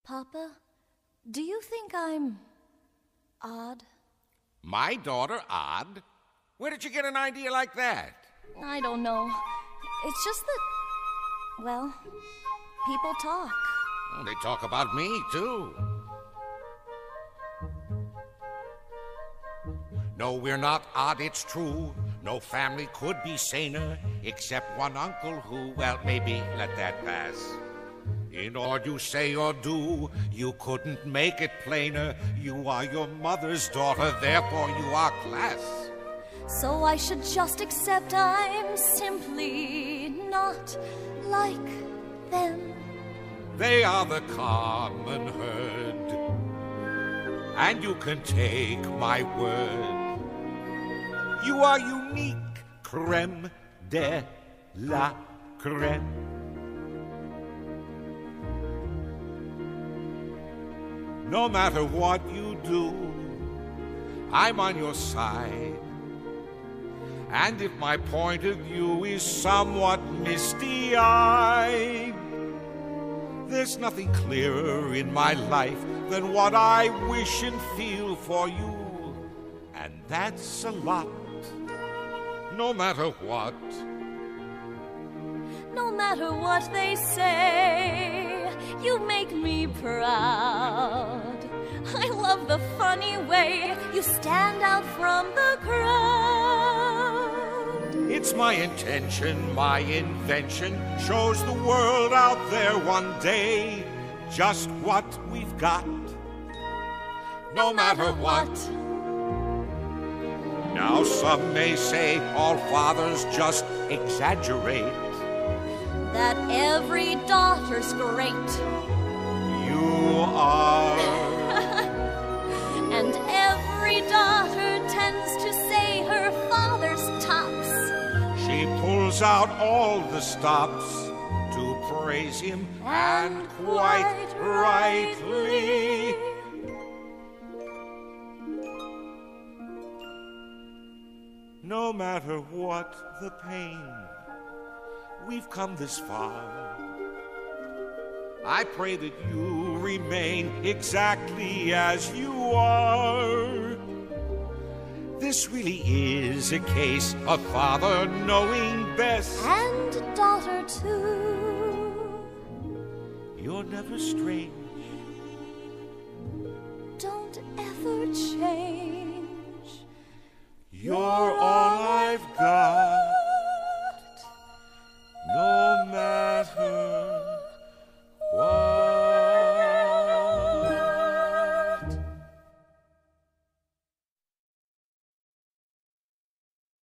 Papa, do you think I'm odd? My daughter odd? Where did you get an idea like that? I don't know. It's just that, well, people talk. Well, they talk about me, too. No, we're not odd, it's true. No family could be saner, except one uncle who, well, maybe let that pass. In all you say or do, you couldn't make it plainer. You are your mother's daughter, therefore you are class. So I should just accept I'm simply not like them. They are the common herd, and you can take my word. You are unique, creme de la creme. No matter what you do, I'm on your side. And if my point of view is somewhat misty-eyed, there's nothing clearer in my life than what I wish and feel for you. And that's a lot, no matter what. No matter what they say, you make me proud. I love the funny way you stand out from the crowd. It's my intention, my invention, shows the world out there one day just what we've got, no matter what. Now some may say all fathers just exaggerate, that every daughter's great. You are. And every daughter tends to say her father's tops. She pulls out all the stops to praise him, and quite rightly. No matter what the pain, we've come this far. I pray that you remain exactly as you are. This really is a case of father knowing best. And daughter too. You're never strange. Don't ever change. You're all